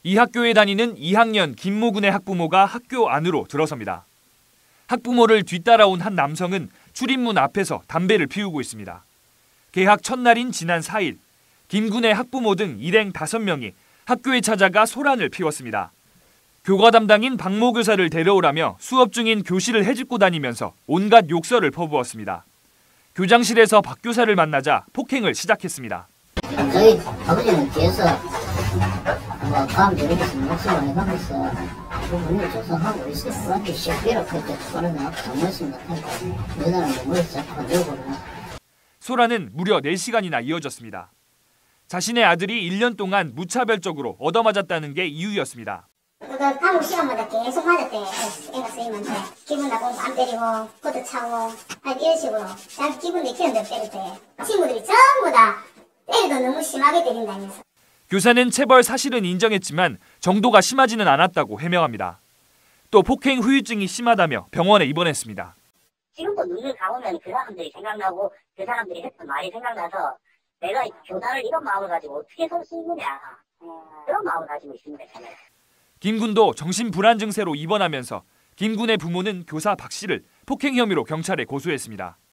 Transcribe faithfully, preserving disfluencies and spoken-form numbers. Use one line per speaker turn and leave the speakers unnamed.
이 학교에 다니는 이 학년 김모 군의 학부모가 학교 안으로 들어섭니다. 학부모를 뒤따라온 한 남성은 출입문 앞에서 담배를 피우고 있습니다. 개학 첫날인 지난 사 일, 김 군의 학부모 등 일행 다섯 명이 학교에 찾아가 소란을 피웠습니다. 교과 담당인 박모 교사를 데려오라며 수업 중인 교실을 헤집고 다니면서 온갖 욕설을 퍼부었습니다. 교장실에서 박 교사를 만나자 폭행을 시작했습니다.
저희 아버지는 뒤에서 뭐 다음 대리에서 목소리를 해가면서 부분을 조사하고 있어요. 그런데 시비로 그때 그러면 정말씀 못하니까 여자는 몸을 자꾸 건들고
소란은 무려 네 시간이나 이어졌습니다. 자신의 아들이 일 년 동안 무차별적으로 얻어맞았다는 게 이유였습니다.
그 과목 시간마다 계속 맞았대. 애가 선생님한테 기분 나쁘고 안 때리고 코트 차고 이런 식으로 자기 기분 내키는 대로 때릴 때 친구들이 전부 다 때려도 너무 심하게 때린다면서.
교사는 체벌 사실은 인정했지만 정도가 심하지는 않았다고 해명합니다. 또 폭행 후유증이 심하다며 병원에 입원했습니다.
지금도 눈을 감으면 그 사람들이 생각나고 그 사람들이 했던 말이 생각나서 내가 교단을 이런 마음을 가지고 어떻게 설 수 있느냐 그런 마음을 가지고 있습니다. 저는.
김 군도 정신불안 증세로 입원하면서 김 군의 부모는 교사 박 씨를 폭행 혐의로 경찰에 고소했습니다.